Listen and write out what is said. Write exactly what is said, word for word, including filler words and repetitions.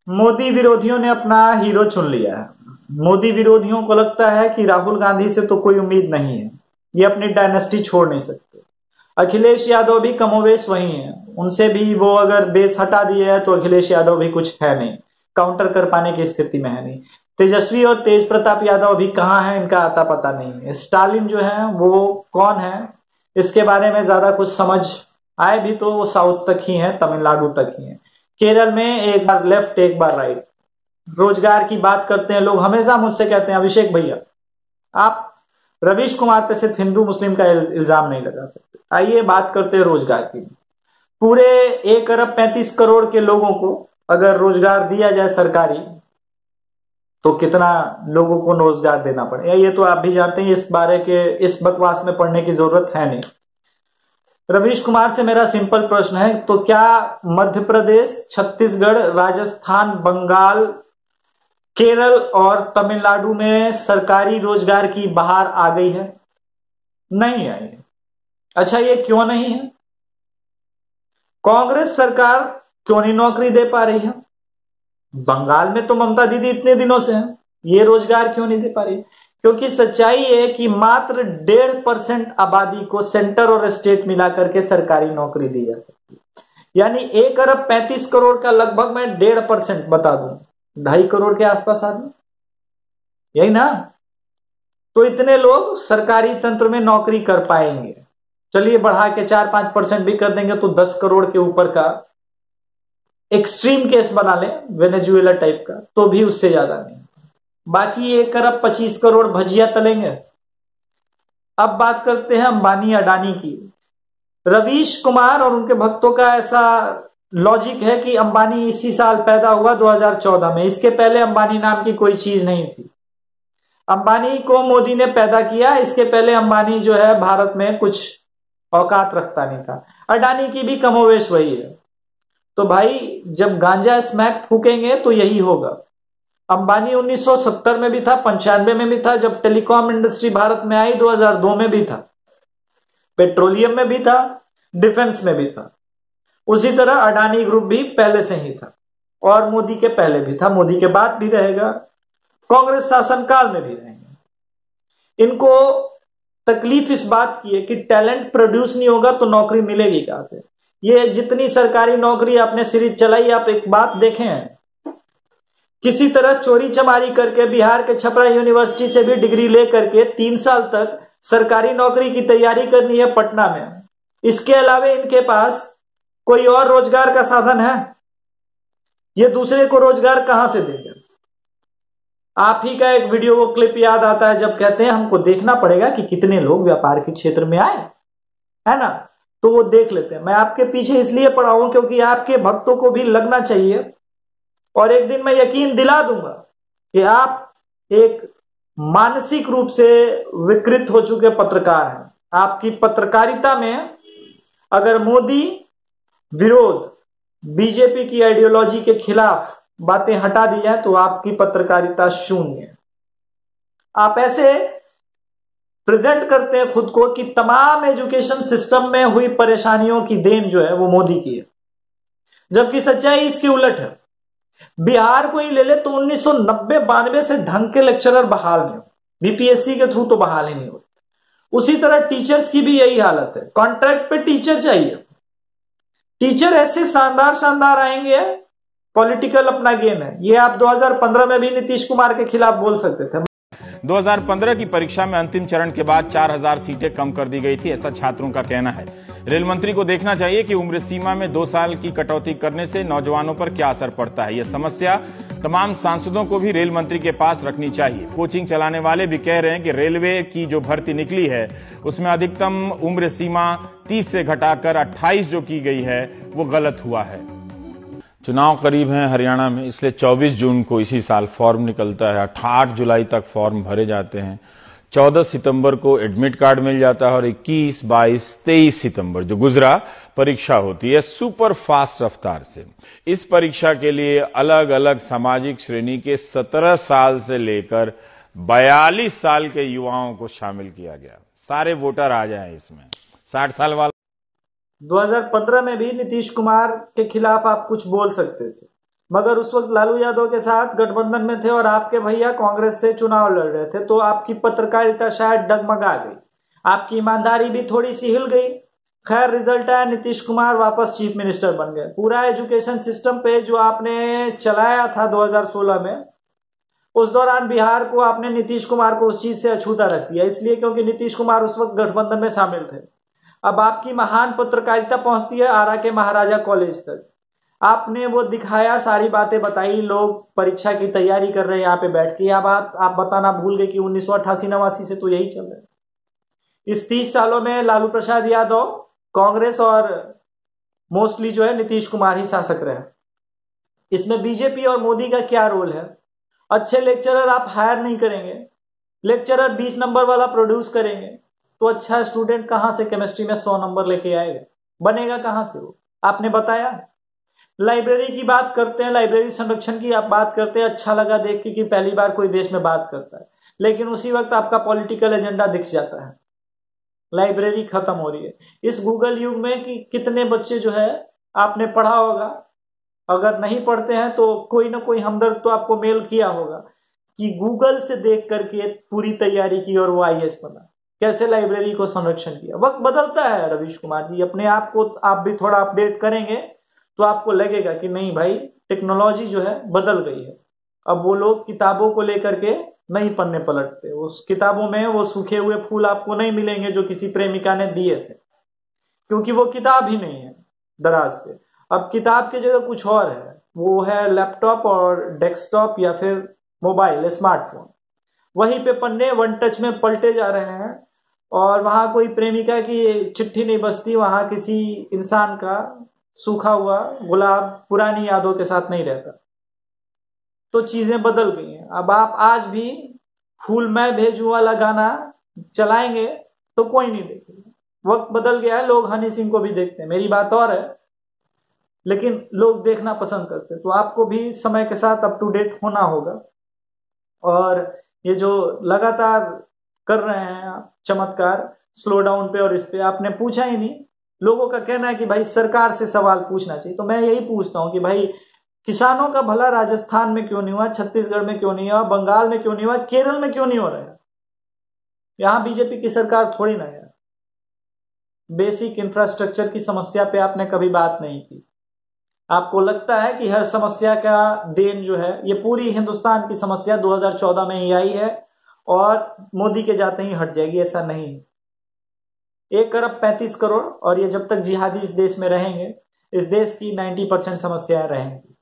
मोदी विरोधियों ने अपना हीरो चुन लिया है। मोदी विरोधियों को लगता है कि राहुल गांधी से तो कोई उम्मीद नहीं है, ये अपनी डायनेस्टी छोड़ नहीं सकते। अखिलेश यादव भी कमोवेश वही है, उनसे भी वो अगर बेस हटा दिया है तो अखिलेश यादव भी कुछ है नहीं, काउंटर कर पाने की स्थिति में है नहीं। तेजस्वी और तेज प्रताप यादव भी कहाँ है, इनका आता पता नहीं है। स्टालिन जो है वो कौन है, इसके बारे में ज्यादा कुछ समझ आए भी तो वो साउथ तक ही है, तमिलनाडु तक ही है। केरल में एक बार लेफ्ट एक बार राइट। रोजगार की बात करते हैं लोग, हमेशा मुझसे कहते हैं अभिषेक भैया आप रवीश कुमार पे सिर्फ हिंदू मुस्लिम का इल्जाम नहीं लगा सकते। आइए बात करते हैं रोजगार की। पूरे एक अरब पैंतीस करोड़ के लोगों को अगर रोजगार दिया जाए सरकारी, तो कितना लोगों को रोजगार देना पड़ेगा, ये तो आप भी जानते हैं। इस बारे के इस बकवास में पढ़ने की जरूरत है नहीं। रवीश कुमार से मेरा सिंपल प्रश्न है, तो क्या मध्य प्रदेश, छत्तीसगढ़, राजस्थान, बंगाल, केरल और तमिलनाडु में सरकारी रोजगार की बहार आ गई है? नहीं आई है। अच्छा, ये क्यों नहीं है? कांग्रेस सरकार क्यों नहीं नौकरी दे पा रही है? बंगाल में तो ममता दीदी इतने दिनों से है, ये रोजगार क्यों नहीं दे पा रही? क्योंकि सच्चाई है कि मात्र डेढ़ परसेंट आबादी को सेंटर और स्टेट मिलाकर के सरकारी नौकरी दी जा सकती है। यानी एक अरब पैंतीस करोड़ का लगभग मैं डेढ़ परसेंट बता दूं, ढाई करोड़ के आसपास आदमी, यही ना? तो इतने लोग सरकारी तंत्र में नौकरी कर पाएंगे। चलिए बढ़ा के चार पांच परसेंट भी कर देंगे तो दस करोड़ के ऊपर का एक्सट्रीम केस बना लें, वेनेजुएला टाइप का, तो भी उससे ज्यादा नहीं। बाकी एक अरब पच्चीस करोड़ भजिया तलेंगे। अब बात करते हैं अंबानी अडानी की। रवीश कुमार और उनके भक्तों का ऐसा लॉजिक है कि अंबानी इसी साल पैदा हुआ दो हज़ार चौदह में, इसके पहले अंबानी नाम की कोई चीज नहीं थी। अंबानी को मोदी ने पैदा किया, इसके पहले अंबानी जो है भारत में कुछ औकात रखता नहीं था। अडानी की भी कमोवेश वही है। तो भाई जब गांजा स्मैक फूकेंगे तो यही होगा। अंबानी उन्नीस सौ सत्तर में भी था, पंचानवे में भी था, जब टेलीकॉम इंडस्ट्री भारत में आई दो हज़ार दो में भी था, पेट्रोलियम में भी था, डिफेंस में भी था। उसी तरह अडानी ग्रुप भी पहले से ही था और मोदी के पहले भी था, मोदी के बाद भी रहेगा, कांग्रेस शासनकाल में भी रहेंगे। इनको तकलीफ इस बात की है कि टैलेंट प्रोड्यूस नहीं होगा तो नौकरी मिलेगी कहां से। ये जितनी सरकारी नौकरी आपने सीरीज चलाई, आप एक बात देखें, किसी तरह चोरी चमारी करके बिहार के छपरा यूनिवर्सिटी से भी डिग्री लेकर के तीन साल तक सरकारी नौकरी की तैयारी करनी है पटना में। इसके अलावा इनके पास कोई और रोजगार का साधन है? ये दूसरे को रोजगार कहां से देंगे? आप ही का एक वीडियो वो क्लिप याद आता है जब कहते हैं हमको देखना पड़ेगा कि कितने लोग व्यापार के क्षेत्र में आए, है ना? तो वो देख लेते हैं। मैं आपके पीछे इसलिए पड़ा हूं क्योंकि आपके भक्तों को भी लगना चाहिए, और एक दिन मैं यकीन दिला दूंगा कि आप एक मानसिक रूप से विकृत हो चुके पत्रकार हैं। आपकी पत्रकारिता में अगर मोदी विरोध, बीजेपी की आइडियोलॉजी के खिलाफ बातें हटा दी जाए तो आपकी पत्रकारिता शून्य है। आप ऐसे प्रेजेंट करते हैं खुद को कि तमाम एजुकेशन सिस्टम में हुई परेशानियों की देन जो है वो मोदी की है, जबकि सच्चाई इसकी उलट है। बिहार को ही ले ले तो उन्नीस सौ नब्बे बानवे से ढंग के लेक्चरर बहाल नहीं हो, बीपीएससी के थ्रू तो बहाल ही नहीं होते। उसी तरह टीचर्स की भी यही हालत है, कॉन्ट्रैक्ट पे टीचर चाहिए। टीचर ऐसे शानदार शानदार आएंगे, पॉलिटिकल अपना गेम है। ये आप दो हज़ार पंद्रह में भी नीतीश कुमार के खिलाफ बोल सकते थे। दो हज़ार पंद्रह की परीक्षा में अंतिम चरण के बाद चार हज़ार सीटें कम कर दी गई थी, ऐसा छात्रों का कहना है। रेल मंत्री को देखना चाहिए कि उम्र सीमा में दो साल की कटौती करने से नौजवानों पर क्या असर पड़ता है। यह समस्या तमाम सांसदों को भी रेल मंत्री के पास रखनी चाहिए। कोचिंग चलाने वाले भी कह रहे हैं कि रेलवे की जो भर्ती निकली है उसमें अधिकतम उम्र सीमा तीस से घटाकर अट्ठाईस जो की गई है वो गलत हुआ है। चुनाव करीब हैं हरियाणा में, इसलिए चौबीस जून को इसी साल फॉर्म निकलता है। आठ जुलाई तक फॉर्म भरे जाते हैं। चौदह सितंबर को एडमिट कार्ड मिल जाता है और इक्कीस, बाईस, तेईस सितंबर जो गुजरा परीक्षा होती है सुपर फास्ट रफ्तार से। इस परीक्षा के लिए अलग अलग सामाजिक श्रेणी के सत्रह साल से लेकर बयालीस साल के युवाओं को शामिल किया गया। सारे वोटर आ जाएं इसमें। साठ साल वाला दो हज़ार पंद्रह में भी नीतीश कुमार के खिलाफ आप कुछ बोल सकते थे, मगर उस वक्त लालू यादव के साथ गठबंधन में थे और आपके भैया कांग्रेस से चुनाव लड़ रहे थे, तो आपकी पत्रकारिता शायद डगमगा गई, आपकी ईमानदारी भी थोड़ी सी हिल गई। खैर रिजल्ट आया, नीतीश कुमार वापस चीफ मिनिस्टर बन गए। पूरा एजुकेशन सिस्टम पे जो आपने चलाया था दो हज़ार सोलह में, उस दौरान बिहार को आपने नीतीश कुमार को उस चीज से अछूता रख दिया, इसलिए क्योंकि नीतीश कुमार उस वक्त गठबंधन में शामिल थे। अब आपकी महान पत्रकारिता पहुंचती है आरा के महाराजा कॉलेज तक, आपने वो दिखाया, सारी बातें बताई, लोग परीक्षा की तैयारी कर रहे हैं यहाँ पे बैठ के। अब आप, आप बताना भूल गए कि उन्नीस सौ अट्ठासी नवासी से तो यही चल रहा है। इस तीस सालों में लालू प्रसाद यादव, कांग्रेस और मोस्टली जो है नीतीश कुमार ही शासक रहे। इसमें बीजेपी और मोदी का क्या रोल है? अच्छे लेक्चरर आप हायर नहीं करेंगे, लेक्चरर बीस नंबर वाला प्रोड्यूस करेंगे, तो अच्छा स्टूडेंट कहां से केमिस्ट्री में सौ नंबर लेके आएगा? बनेगा कहां से वो? आपने बताया। लाइब्रेरी की बात करते हैं, लाइब्रेरी संरक्षण की आप बात करते हैं, अच्छा लगा देख के कि पहली बार कोई देश में बात करता है, लेकिन उसी वक्त आपका पॉलिटिकल एजेंडा दिख जाता है, लाइब्रेरी खत्म हो रही है। इस गूगल युग में कि कितने बच्चे जो है आपने पढ़ा होगा, अगर नहीं पढ़ते हैं तो कोई ना कोई हमदर्द तो आपको मेल किया होगा कि गूगल से देख करके पूरी तैयारी की और वो आई ए एस बना। कैसे लाइब्रेरी को संरक्षण किया। वक्त बदलता है रविश कुमार जी, अपने आप को आप भी थोड़ा अपडेट करेंगे तो आपको लगेगा कि नहीं भाई, टेक्नोलॉजी जो है बदल गई है। अब वो लोग किताबों को लेकर के नहीं पन्ने पलटते, उस किताबों में वो सूखे हुए फूल आपको नहीं मिलेंगे जो किसी प्रेमिका ने दिए थे, क्योंकि वो किताब ही नहीं है दराज पे। अब किताब की जगह कुछ और है, वो है लैपटॉप और डेस्कटॉप या फिर मोबाइल, स्मार्टफोन। वहीं पे पन्ने वन टच में पलटे जा रहे हैं और वहां कोई प्रेमिका की चिट्ठी नहीं बसती, वहां किसी इंसान का सूखा हुआ गुलाब पुरानी यादों के साथ नहीं रहता। तो चीजें बदल गई हैं। अब आप आज भी फूल मैं भेजूं वाला गाना चलाएंगे तो कोई नहीं देखेगा। वक्त बदल गया है, लोग हनी सिंह को भी देखते हैं, मेरी बात और है, लेकिन लोग देखना पसंद करते हैं। तो आपको भी समय के साथ अप टू डेट होना होगा। और ये जो लगातार कर रहे हैं आप चमत्कार स्लो डाउन पे और इस पे, आपने पूछा ही नहीं। लोगों का कहना है कि भाई सरकार से सवाल पूछना चाहिए, तो मैं यही पूछता हूं कि भाई किसानों का भला राजस्थान में क्यों नहीं हुआ, छत्तीसगढ़ में क्यों नहीं हुआ, बंगाल में क्यों नहीं हुआ, केरल में क्यों नहीं हो रहा है? यहां बीजेपी की सरकार थोड़ी ना है। बेसिक इंफ्रास्ट्रक्चर की समस्या पे आपने कभी बात नहीं की। आपको लगता है कि हर समस्या का देन जो है, ये पूरी हिंदुस्तान की समस्या दो हज़ार चौदह में ही आई है और मोदी के जाते ही हट जाएगी, ऐसा नहीं है। एक अरब पैंतीस करोड़ और ये जब तक जिहादी इस देश में रहेंगे, इस देश की नब्बे परसेंट समस्याएं रहेंगी।